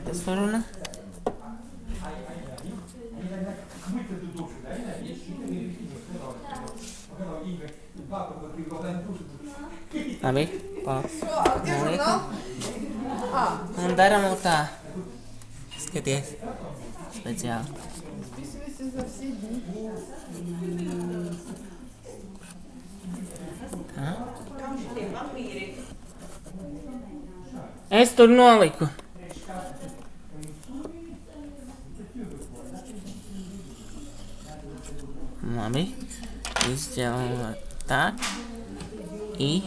эта сторона. Labi, palieku. Un daram vēl tā. Skaties. Speciāli. Tā. Es tur noliku. Labi. Izķēlam tā. И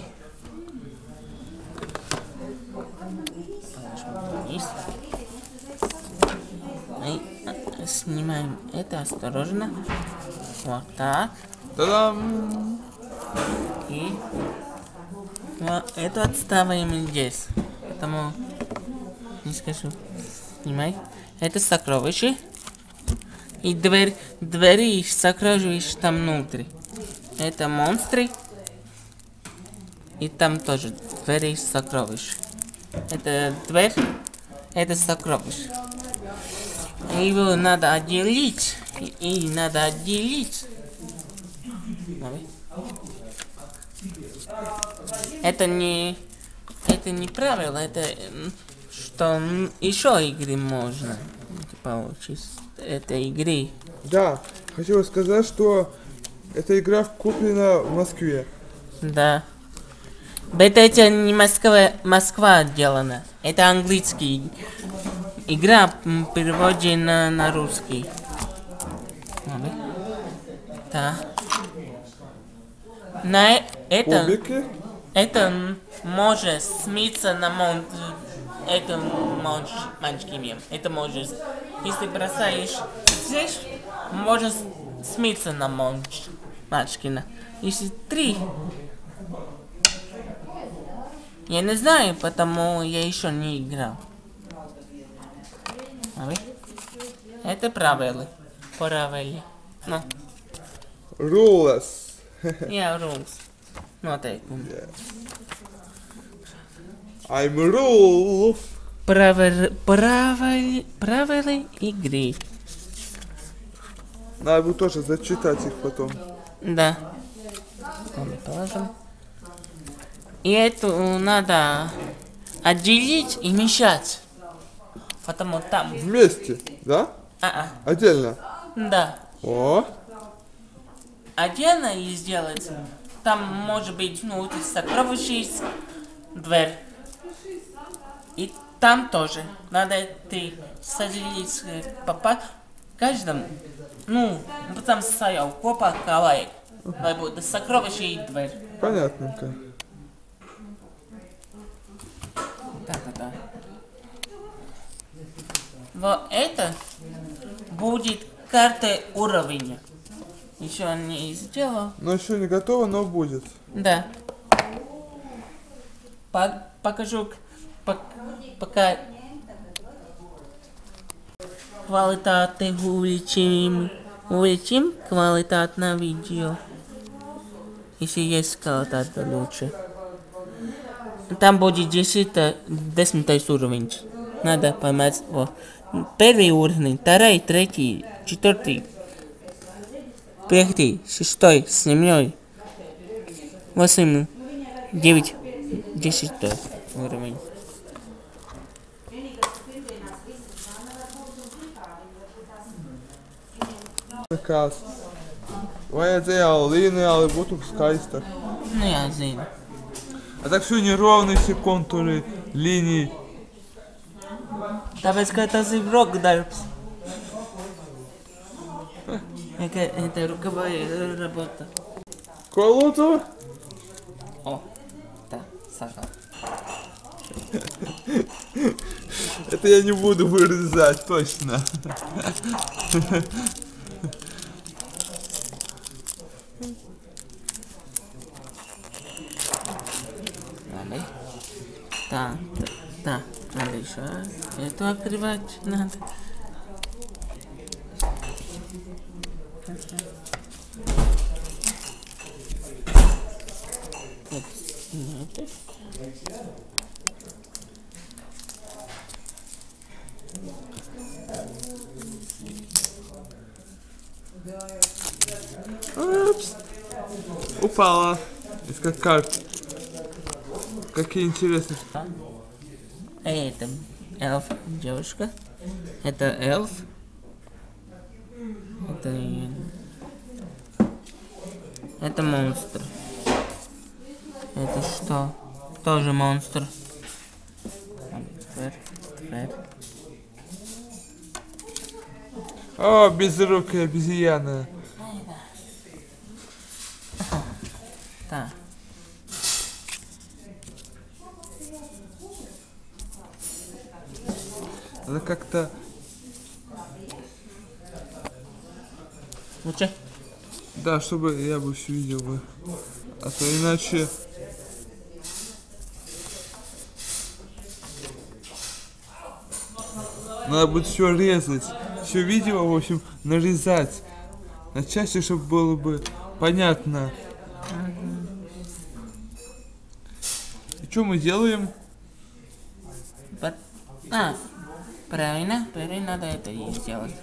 снимаем это осторожно. Вот так. Та-дам! И вот это отставим здесь. Поэтому не скажу. Снимай. Это сокровище. И двери сокровища там внутри. Это монстры. И там тоже двери сокровища. Это дверь, это сокровище. Его надо отделить. И надо отделить. Это не правило, это что еще игры можно получить. Это игры. Да, хотела сказать, что эта игра куплена в Москве. Да. Это не Москва отделана. Это английский. Игра переводена на русский. Да. На это... Кубики? Это может смыться на это мальчики. Это может... Если бросаешь здесь, может смыться на мальчикина. Если 3... Я не знаю, потому я еще не играл. Это правила. Ну. Rules. Yeah, rules. Noteikumi. Yeah. I'm rule. Правила игры. Надо будет тоже зачитать их потом. Да. Положим. И эту надо отделить и мешать. Потому там... Вместе, да? Отдельно? Да. О. Отдельно и сделать. Там может быть, сокровище, дверь. И там тоже. Надо ты садились по каждому. Потом стоял копа калай. Lai būtu сокровище и дверь. Понятненько. Да. Вот это будет карта уровня. Еще не сделал. Но еще не готово, но будет. Да. Покажу пока квалитаты увеличим квалитат на видео. Если есть квалитат лучше. Там будет 10 уровень. Надо поймать. Первый уровень, второй, третий, четвертый, пятый, шестой, седьмой, 8, 9, 10 уровень. Kas vajadzēja lineāli būtu skaista. Я зinu. А так все неровные все контуры, линии. Tāpēc, ka tas ir roka darbs. Это рукавая работа. Ko lūdzu? Да, сажал. Это я не буду вырезать, точно. Да, надо еще эту открывать надо. упала. Из карт. Какие интересные. Это эльф, девушка. Это эльф. Это монстр. Это что? Тоже монстр. Теперь. О, безрукая обезьяна. Так. Надо как-то... Лучше? Да, чтобы я бы все видел бы. А то иначе... Надо будет все резать. Все видео, в общем, нарезать. На части, чтобы было бы понятно. И что мы делаем? Правильно, надо это и сделать.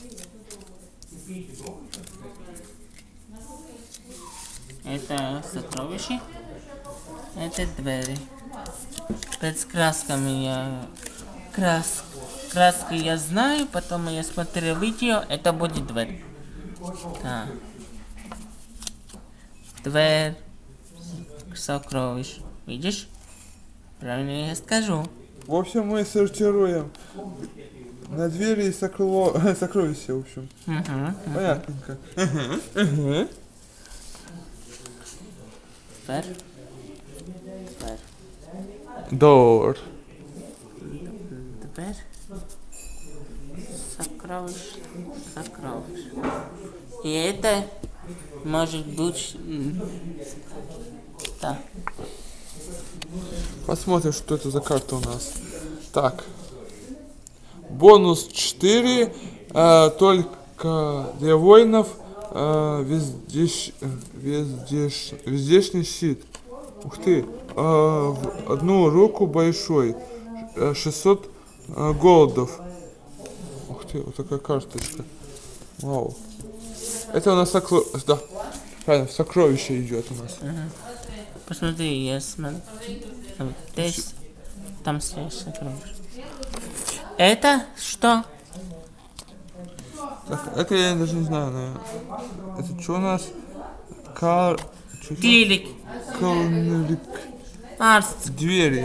Это сокровище. Это двери. С красками я... Краски я знаю, потом я смотрю видео, это будет дверь. Так. Дверь. Сокровищ. Видишь? Правильно я скажу. В общем, мы сортируем на двери и сокровища, в общем. Понятненько. Дверь. Door. Дверь. Сокровищ. И это может быть... Так. Посмотрим, что это за карта у нас. Так. Бонус 4. Только для воинов. Вездешний щит. Ух ты. В одну руку большой. 600 голдов. Ух ты, вот такая карточка. Вау. Это у нас да, правильно, сокровище идет у нас. Посмотри, я смотрю. Здесь, там сокровище. Это что? Так, это я даже не знаю, наверное. Это что у нас? Клирик. Двери.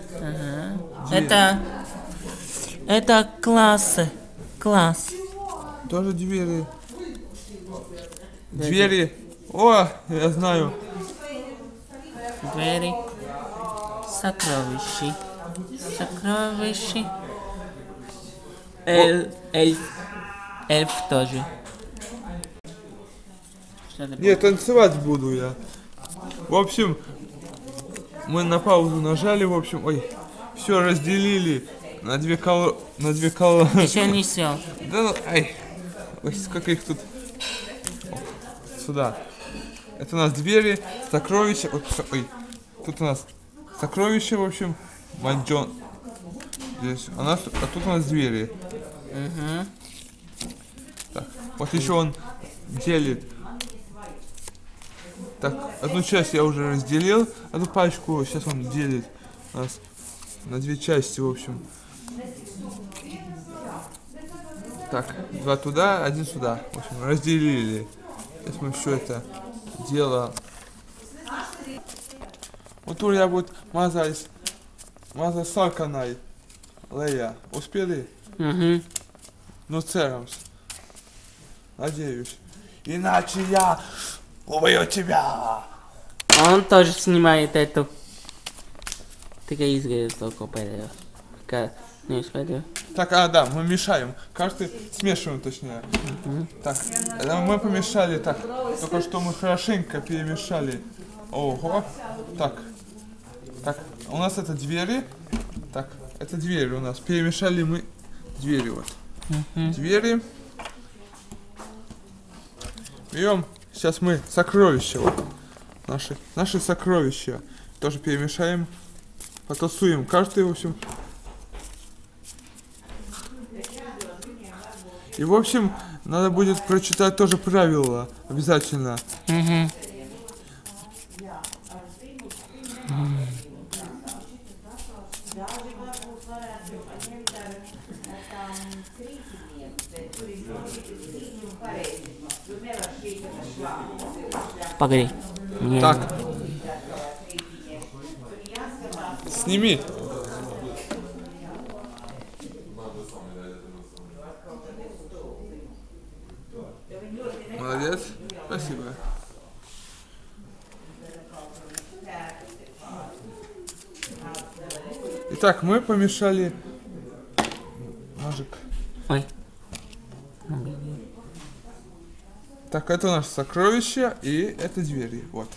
Это классы. Класс. Тоже двери. Двери. О, я знаю. Двери. Сокровища. Эльф тоже. Нет, танцевать буду я. В общем, мы на паузу нажали, в общем, все разделили на две Еще не все. Да ну, ой, сколько их тут. Сюда. Это у нас двери, сокровища. Тут у нас сокровища, в общем, манджон. Здесь. А тут у нас двери. Так, вот еще он делит. Так, одну часть я уже разделил, одну пачку сейчас он делит нас на две части, в общем. Так, два туда, один сюда. В общем, разделили. Сейчас мы все это дело. Вот тут я буду мазать сарканай. Лея, успели? Ну, церамс. Надеюсь. Иначе я убью тебя. Он тоже снимает эту. Ты изгорел только перейдешь. Не успел. Так, да, мы мешаем. Карты смешиваем, точнее. Так, мы помешали, так. Только что мы хорошенько перемешали. Ого. Так, у нас это двери. Так, это двери у нас. Перемешали мы двери вот. Двери. Берем. Сейчас мы сокровища. Вот. Наши сокровища. Тоже перемешаем. Потасуем карты, в общем. И, в общем, надо будет прочитать тоже правила. Обязательно. Погоди. Мне... Так. Сними. Молодец. Спасибо. Итак, мы помешали ножик. Ой. Так, это наше сокровище, и это двери. Вот.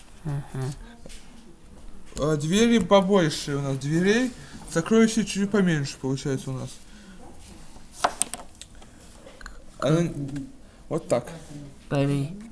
Двери побольше у нас дверей. Сокровище чуть поменьше получается у нас. Вот так. Погоди.